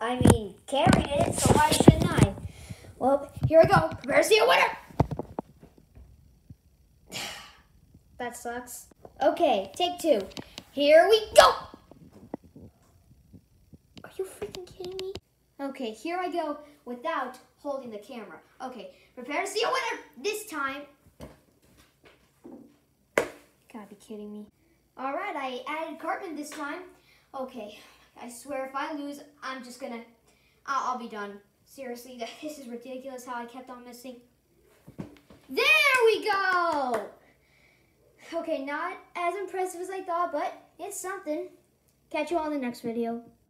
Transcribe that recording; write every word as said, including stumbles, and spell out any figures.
I mean, Carrie did it, so why shouldn't I? Well, here we go. Prepare to see a winner. That sucks. Okay, take two. Here we go. Are you freaking kidding me? Okay, here I go without holding the camera. Okay, prepare to see a winner this time. Gotta be kidding me. All right, I added Cartman this time. Okay, I swear if I lose, I'm just gonna, I'll, I'll be done. Seriously, this is ridiculous how I kept on missing. There we go! Okay, not as impressive as I thought, but it's something. Catch you all in the next video.